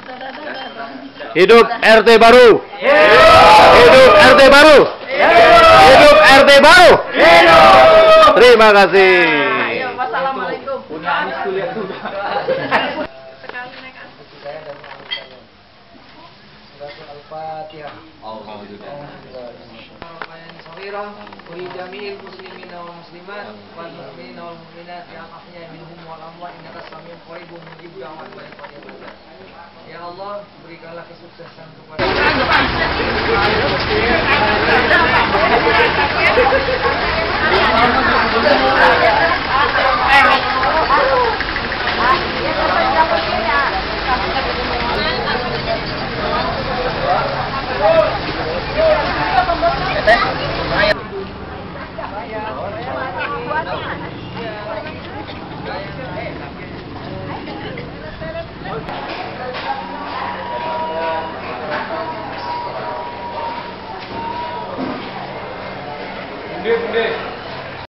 Hidup RT baru. Hidup RT baru. Hidup RT baru. Terima kasih. Wassalamualaikum. Al-Fatihah. ولجميع المسلمين والمسلمات والمؤمنين والمؤمنات الأحياء منهم والأموات إنك سميع قريب مجيب دعوات والإجابة. Ya Allah, berikanlah kesuksesan kepada Bunda.